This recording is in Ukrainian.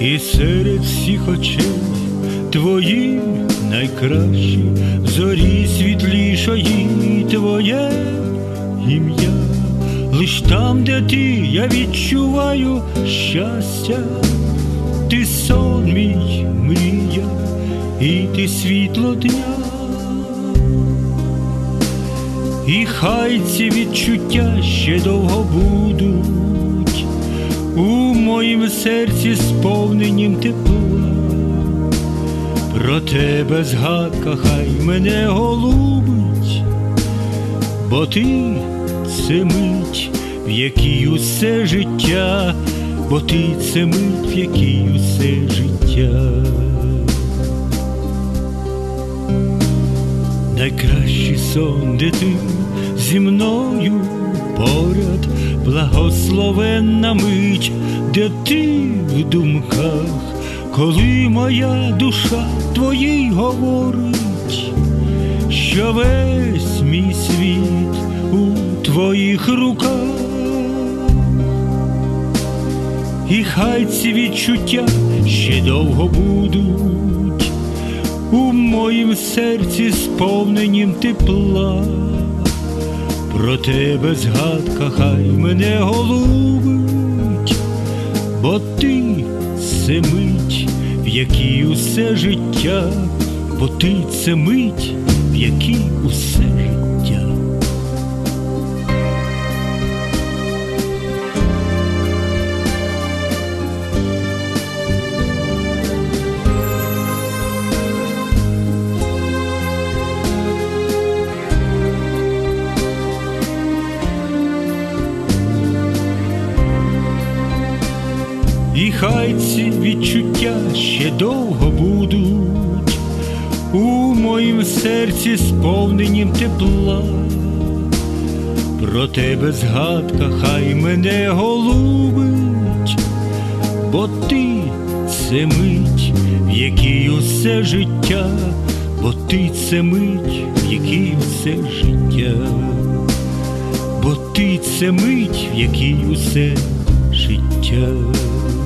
І серед всіх очей твої найкращі, зорі світлішої твоє ім'я. Лиш там, де ти, я відчуваю щастя. Ти сон мій, мрія, і ти світло дня. І хай ці відчуття ще довго будуть у моїм серці сповненім тепла. Про тебе згадка хай мене голубить, бо ти — це мить, в якій усе життя, бо ти — це мить, в якій усе життя. Найкращий сон, де ти зі мною поряд, благословенна мить, де ти в думках, коли моя душа твоїй говорить, що весь мій світ у твоїх руках. І хай ці відчуття ще довго будуть у моїм серці сповненім тепла. Про тебе згадка хай мене голубить, бо ти — це мить, в якій усе життя, бо ти — це мить, в якій усе життя. І хай ці відчуття ще довго будуть у моїм серці сповненім тепла. Про тебе згадка хай мене голубить, бо ти — це мить, в якій усе життя, бо ти — це мить, в якій усе життя, бо ти — це мить, в якій усе життя.